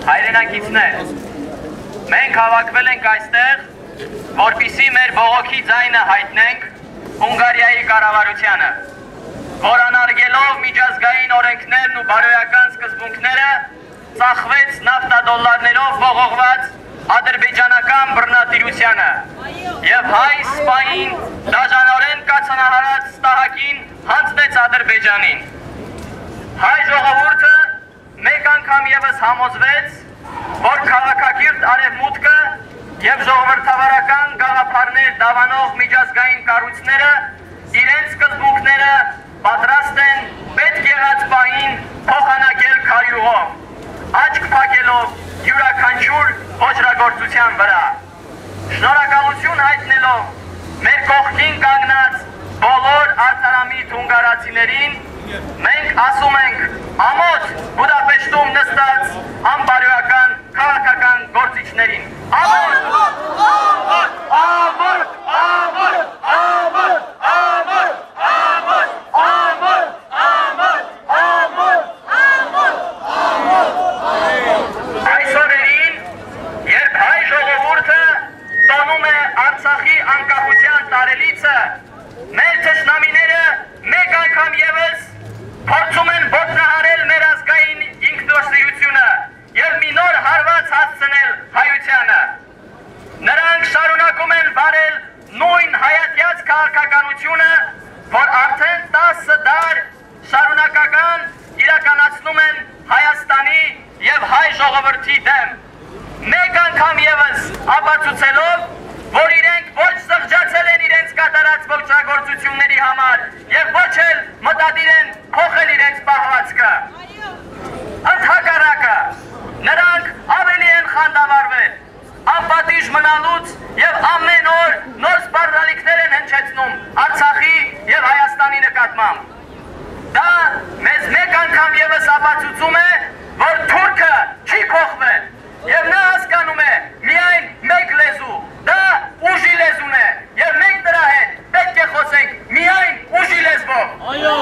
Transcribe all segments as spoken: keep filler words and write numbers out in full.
հայրենակիցներ, մենք հավաքվել ենք այստեղ, որպեսզի մեր բողոքի ձայնը հայտնենք Հունգարիայի կառավարությանը, որ անարգելով միջազգային օրենքներն ու բարոյական սկզբունքները ծախվեց նավթադոլարներով ողողված ադրբեջանական բռնատիրությանը եւ հայ սպային դաժանորեն կացանահարած ստահակին հանձնեց Ադրբեջանին։ Հայ ժողովուրդը մեկ անգամ եւս համոզվեց, որ քաղաքակիրթ արևմուտքը եւ ժողովրդավարական գաղափարներ դավանող միջազգային կառույցները իրենց սկզբունքները պատրաստ են պետք եղած պահին փոխանակել քարյուղով, աչք փակելով յուրաքանչյուր ոչրագործության վրա։ Շնորհակալություն հայտնելով մեր կողքին կանգնած բոլոր արտարամիտ հունգարացիներին, մենք ասում ենք ամոթ Բուդապեշտում նստած անբարոյական քաղաքական գործիչներին։ Ամոթ! Ամոթ! Ամոթ! Ամոթ! Ամոթ! Ամոթ! Ամոթ! Ամոթ! Ամոթ! Ամոթ! Ամոթ! Այս օրերին, երբ հայ ժողովուրդը տոնում է Արցախի անկախության տարելիցը, մեր թշնամիները մեկ անգամ ևս փորձում են ոտնահարել մեր ազգային ինքնորոշությունը եւ մի նոր հարված հասցնել հայությանը։ Նրանք շարունակում են վարել նույն հայատյաց քաղաքականությունը, որ արդեն տասը դար շարունակական իրականացնում են Հայաստանի եւ հայ ժողովրդի դեմ։ Մեկ անգամ ևս ապացուցելով, որ իրենք ոչ սղջացել են իրենց կատարած ոչրագործությունների համար եւ ոչ էլ մտադիր են փոխել իրենց պահվածքը։ Ընդհակառակը, նրանք ավելի են խանդավառվել, անպատիժ մնալուց եւ ամեն օր նոր սպառնալիքներ են հնչեցնում Արցախի եւ Հայաստանի նկատմամբ։ Դա մեզ մեկ անգամ ևս ապացուցում է, որ թուրքը չի փոխվել եւ նա հասկանում է միայն մեկ լեզու, դա ուժի լեզուն է եւ մենք դրա հետ պետք է խոսենք միայն ուժի լեզվով։ Այո։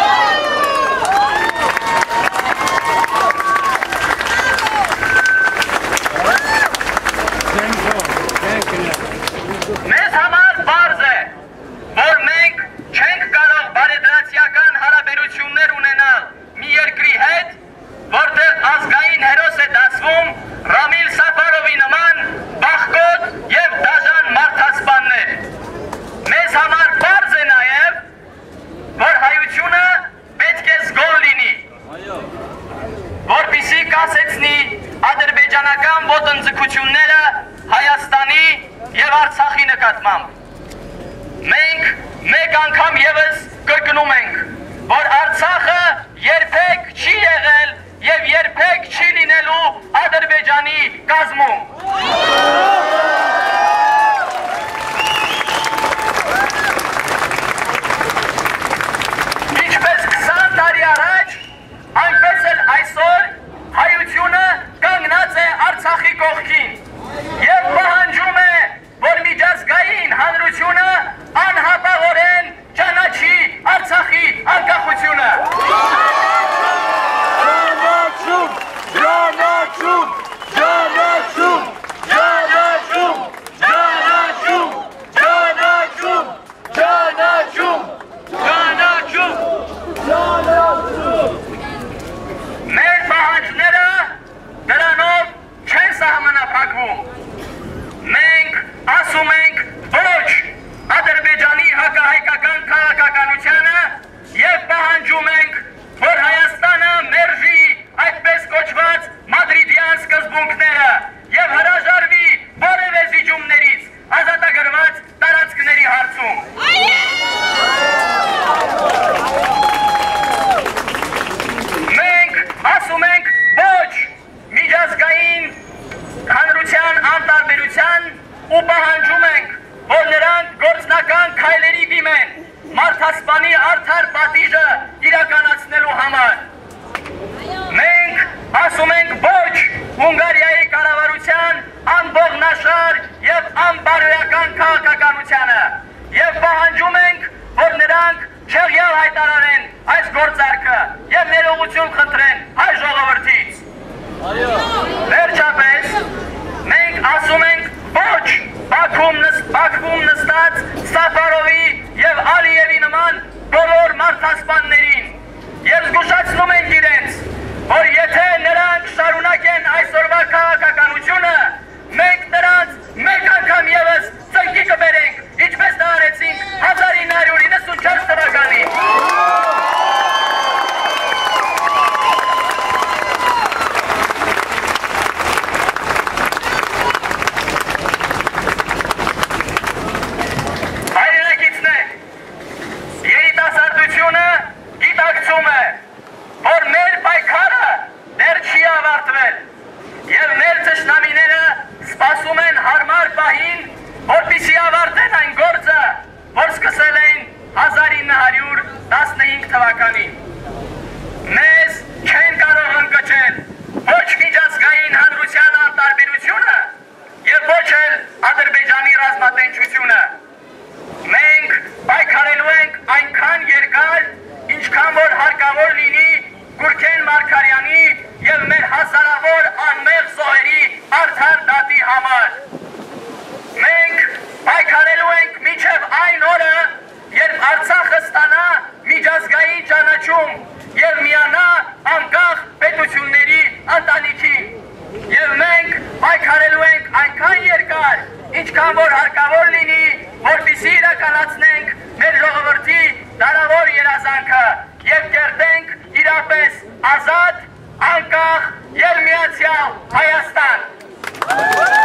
Մեզ համար պարզ է, որ մենք չենք կարող բարեդրացիական հարաբերություններ ունենալ մի երկրի հետ, որտեղ ազգային հերոս է դասվում Ramil Safarovի նման բախկոտ եւ դաժան մարդասպաններ։ Մեզ համար պարզ է նաեւ, որ հայությունը պետք է զգոն լինի, որպեսզի կասեցնի ադրբեջանական ոտնձգությունները Հայաստանի եւ Արցախի նկատմամբ։ Մենք մեկ անգամ եւս կրկնում ենք, որ Արցախը երբեք չի եղել եւ երբեք չի լինելու Ադրբեջանի կազմում։ Ինչպես քսան տարի առաջ, այնպես էլ այսօր հայությունը կանգնած է Արցախի կողքին եւ պահանջում է, որ միջազգային հանրությունը անհապաղորեն ճանաչի Արցախի անկախությունը։ Ճանաչում, ճանաչում, ճանաչում, ճանաչում, ճանաչում, ճանաչում, ճանաչում, ճանաչում։ Մեր պահանջները դրանով չեն սահմանափակվում։ Մենք ասում ենք ոչ Ադրբեջանի հակահայկական քաղաքականությանը եւ պահանջում ենք, որ Հայաստանը մերժի այդպես կոչված մադրիդյան սկզբունքները եւ հրաժարվի որևէ զիջումներից ազատագրված տարածքների հարցում։ Մենք ասում ենք ոչ միջազգային հանրության անտարբերության ու պահանջում ենք, որ նրանք գործնական քայլերի դիմեն մարդասպանի արդար պատիժը իրականացնելու համար։ Մենք ասում ենք ոչ Հունգարիայի կառավարության անբողնաշար եւ անբարոյական քաղաքականությանը եւ պահանջում ենք, որ նրանք չեղյալ հայտարարեն այս գործարքը եւ ներողություն խնդրեն հայ ժողովրդից։ Այո։ Safarovi եւ Ալիևի նման բոլոր մարդասպաններին եւ զգուշացնում ենք իրենց, որ եթե նրանք շարունակեն այսօրվա քաղաքականությունը, մենք նրանց մեկ անգամ եւս ծնկի կբերենք, ինչպես դա արեցինք հազար ինը հարյուր իննսունչորս թվականին։ Մեզ չեն կարող ընկճել ոչ միջազգային հանրության անտարբերությունը և ոչ էլ Ադրբեջանի ռազմատենչությունը։ Մենք պայքարելու ենք այնքան երկար, ինչքան որ հարկավոր լինի Գուրգեն Մարգարյանի և մեր հազարավոր անմեղ զոհերի արդար դատի համար։ Մենք պայքարելու ենք մինչև այն օրը, երբ Արցախը ստանա միջազգային ճանաչում և միանա անկախ պետությունների ընտանիքին։ Եվ մենք պայքարելու ենք այնքան երկար, ինչքան որ հարկավոր լինի, որպեսզի իրականացնենք մեր ժողովրդի դարավոր երազանքը և կերտենք իրապես ազատ, անկախ և միացյալ Հայաստան։